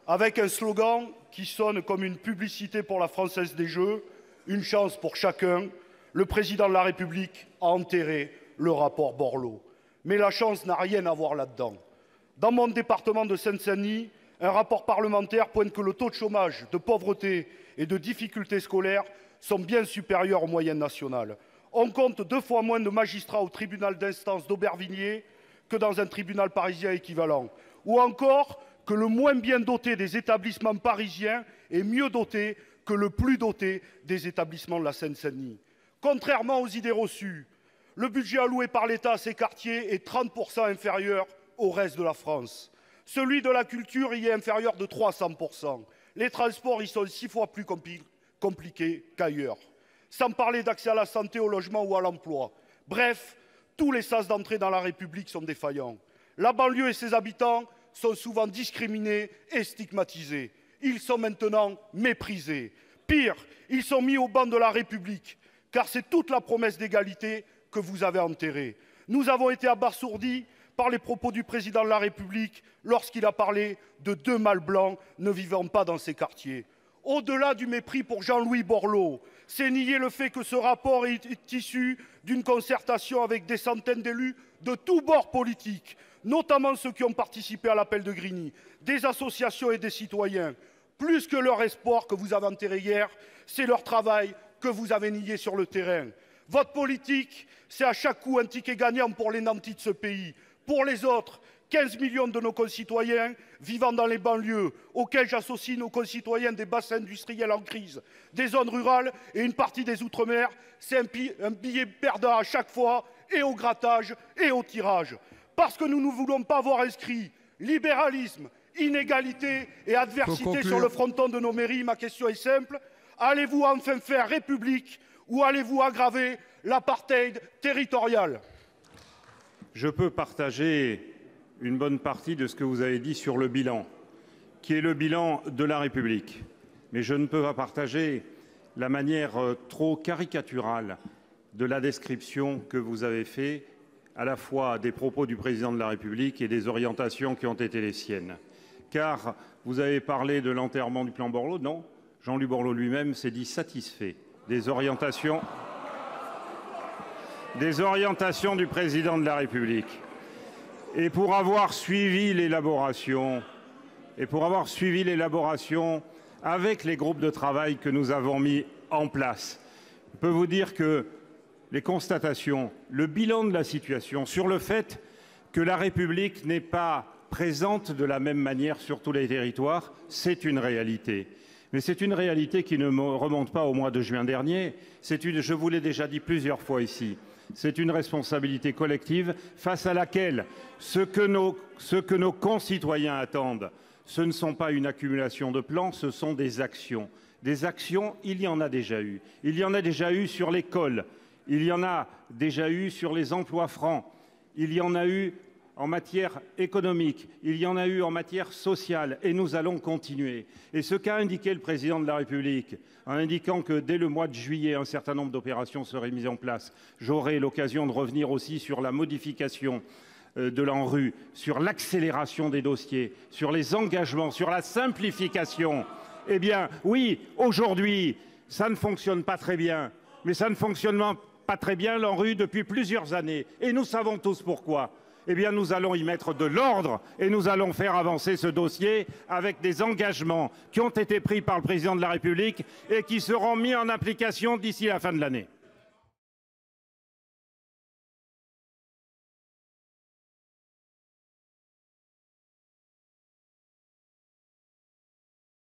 avec un slogan qui sonne comme une publicité pour la Française des Jeux, une chance pour chacun, le président de la République a enterré le rapport Borloo. Mais la chance n'a rien à voir là-dedans. Dans mon département de Seine-Saint-Denis, un rapport parlementaire pointe que le taux de chômage, de pauvreté et de difficultés scolaires sont bien supérieurs aux moyennes nationales. On compte 2 fois moins de magistrats au tribunal d'instance d'Aubervilliers que dans un tribunal parisien équivalent. Ou encore que le moins bien doté des établissements parisiens est mieux doté que le plus doté des établissements de la Seine-Saint-Denis. Contrairement aux idées reçues, le budget alloué par l'État à ces quartiers est 30% inférieur au reste de la France. Celui de la culture y est inférieur de 300%. Les transports y sont 6 fois plus compliqués qu'ailleurs. Sans parler d'accès à la santé, au logement ou à l'emploi. Bref, tous les sas d'entrée dans la République sont défaillants. La banlieue et ses habitants sont souvent discriminés et stigmatisés. Ils sont maintenant méprisés. Pire, ils sont mis au banc de la République, car c'est toute la promesse d'égalité que vous avez enterrée. Nous avons été abasourdis par les propos du président de la République lorsqu'il a parlé de 2 mâles blancs ne vivant pas dans ces quartiers. Au-delà du mépris pour Jean-Louis Borloo, c'est nier le fait que ce rapport est issu d'une concertation avec des centaines d'élus de tous bords politiques, notamment ceux qui ont participé à l'appel de Grigny, des associations et des citoyens. Plus que leur espoir que vous avez enterré hier, c'est leur travail que vous avez nié sur le terrain. Votre politique, c'est à chaque coup un ticket gagnant pour les nantis de ce pays. Pour les autres, 15 millions de nos concitoyens vivant dans les banlieues, auxquels j'associe nos concitoyens des bassins industriels en crise, des zones rurales et une partie des outre-mer, c'est un billet perdant à chaque fois, et au grattage et au tirage. Parce que nous ne voulons pas voir inscrit libéralisme, inégalité et adversité sur le fronton de nos mairies, ma question est simple. Allez-vous enfin faire République ou allez-vous aggraver l'apartheid territorial? Je peux partager une bonne partie de ce que vous avez dit sur le bilan, qui est le bilan de la République. Mais je ne peux pas partager la manière trop caricaturale de la description que vous avez faite, à la fois des propos du président de la République et des orientations qui ont été les siennes. Car vous avez parlé de l'enterrement du plan Borloo. Non, Jean-Louis Borloo lui-même s'est dit satisfait des orientations du président de la République. Et pour avoir suivi l'élaboration avec les groupes de travail que nous avons mis en place, je peux vous dire que les constatations, le bilan de la situation sur le fait que la République n'est pas présente de la même manière sur tous les territoires, c'est une réalité. Mais c'est une réalité qui ne remonte pas au mois de juin dernier. Je vous l'ai déjà dit plusieurs fois ici. C'est une responsabilité collective face à laquelle ce que nos concitoyens attendent, ce ne sont pas une accumulation de plans, ce sont des actions. Des actions, il y en a déjà eu. Il y en a déjà eu sur l'école, il y en a déjà eu sur les emplois francs, il y en a eu en matière économique, il y en a eu en matière sociale, et nous allons continuer. Et ce qu'a indiqué le président de la République, en indiquant que dès le mois de juillet, un certain nombre d'opérations seraient mises en place, j'aurai l'occasion de revenir aussi sur la modification de l'ANRU, sur l'accélération des dossiers, sur les engagements, sur la simplification. Eh bien, oui, aujourd'hui, ça ne fonctionne pas très bien, mais ça ne fonctionne pas très bien, l'ANRU, depuis plusieurs années. Et nous savons tous pourquoi. Eh bien, nous allons y mettre de l'ordre et nous allons faire avancer ce dossier avec des engagements qui ont été pris par le président de la République et qui seront mis en application d'ici la fin de l'année.